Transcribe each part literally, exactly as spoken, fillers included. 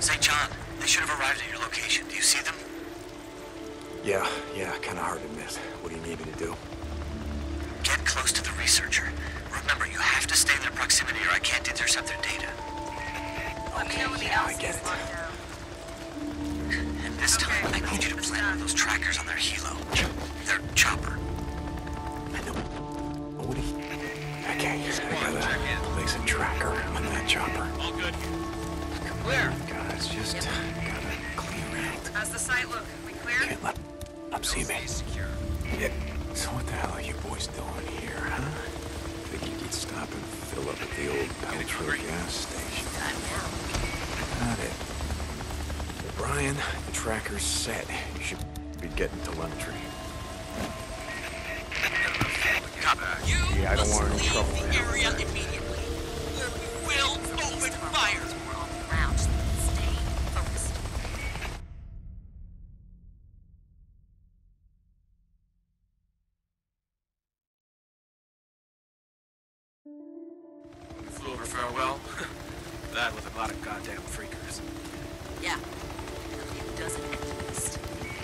Say, John, they should have arrived at your location. Do you see them? Yeah, yeah, kind of hard to miss. What do you need me to do? Get close to the researcher. Remember, you have to stay in their proximity or I can't intercept their data. Let me know when the yeah, L I C get is it. locked down. And this time, I need you to plant one of those trackers on their helo. Their chopper. I know. What do you... Okay, I gotta place a tracker on that chopper. All good. Clear. Guys, just gotta clear out. How's the site look? We clear? Can't let them see me. Secure. Yeah. So what the hell are you boys doing here, huh? Think you could stop and fill up at the old Peltro gas station? Got it. Well, Brian, the tracker's set. You should be getting telemetry. You Yeah, I don't want any trouble. leave the area immediately. We will open fire. We're all around. Stay focused. We flew over farewell. That was a lot of goddamn freakers. Yeah. A few dozen at least.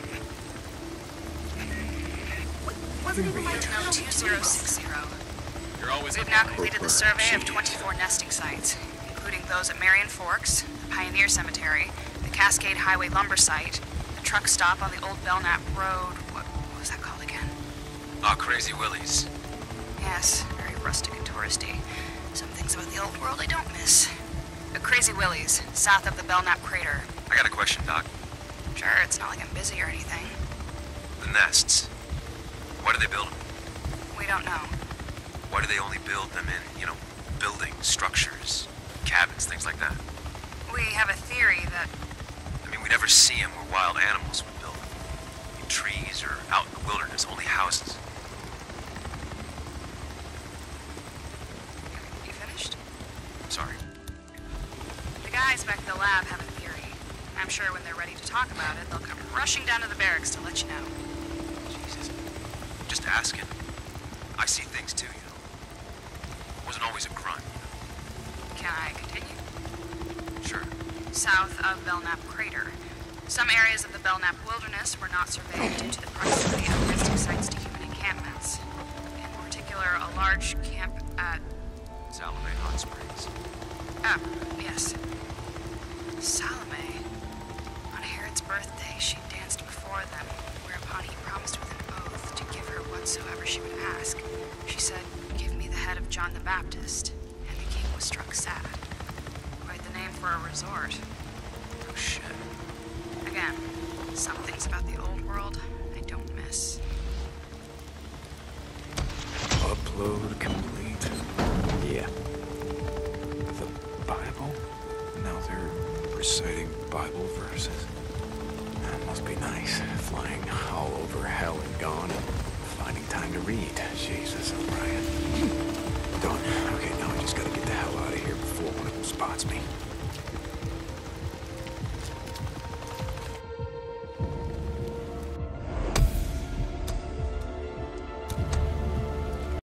Wasn't even my turn. two zero six zero. You're always We've now completed the survey of twenty-four nesting sites, including those at Marion Forks, the Pioneer Cemetery, the Cascade Highway lumber site, the truck stop on the old Belknap Road. What, what was that called again? Ah, Crazy Willie's. Yes, very rustic and touristy. Some things about the old world I don't miss. The Crazy Willie's, south of the Belknap crater. I got a question, Doc. Sure, it's not like I'm busy or anything. The nests. Why do they build them? We don't know. Why do they only build them in, you know, buildings, structures, cabins, things like that? We have a theory that I mean, we never see them where wild animals would build them. In trees or out in the wilderness, only houses. you finished? Sorry. The guys back at the lab have a theory. I'm sure when they're ready to talk about it, they'll come rushing down to the barracks to let you know. Jesus. Just asking. I see things too, you know. Wasn't always a grunt, you Can I continue? know. Sure. South of Belknap Crater. Some areas of the Belknap wilderness were not surveyed due to the proximity of nesting sites to human encampments. In particular, a large camp at... Salome Hot Springs. Ah, yes. Salome. On Herod's birthday, she danced before them, whereupon he promised with an oath to give her whatsoever she would ask. She said, "Give me the head of John the Baptist," and the king was struck sad. Quite the name for a resort. Oh, shit. Again, some things about the old world I don't miss. Upload complete. Yeah. The Bible? Now they're reciting Bible verses. That must be nice. Flying all over hell and gone and finding time to read. Jesus, O'Brien. Done. Okay, now I just gotta get the hell out of here before one of them spots me.